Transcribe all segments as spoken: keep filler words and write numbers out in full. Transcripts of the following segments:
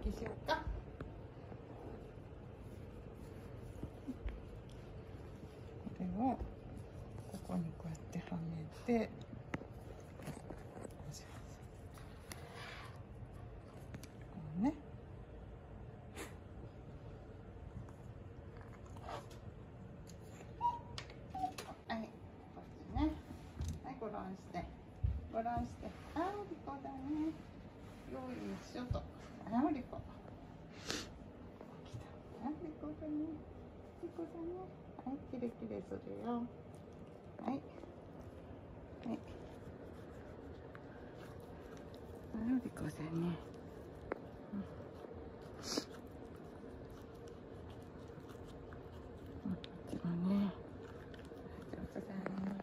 けしようか。これをここにこうやってはめて、こうね。はい、こっちね。はい、ご覧して。ご覧して。あー、リコだね。よいしょと。あー、リコ。あ、リコだね。リコだね。はい、キレキレするよ。はい。はい。あ、リコだね。うん。こっちもね。上手だね。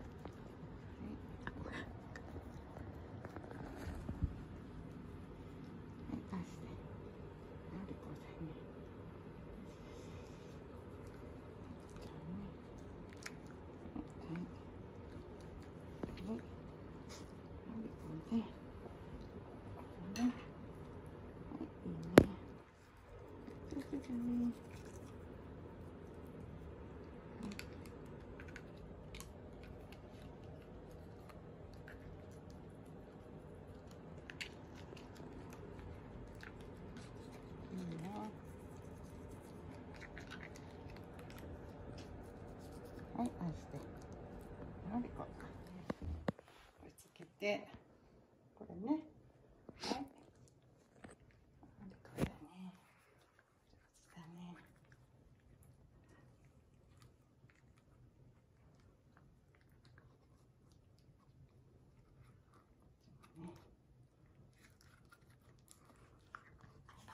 出して。あ、リコだね。はい。はい。はい。リコね。ね。はい、いいね。上手だね。いいよ。はい、あして。はい、こう。これつけて、これね。はい。これだね。上手だね。ね。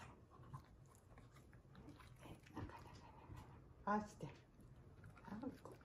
あして。あ、こ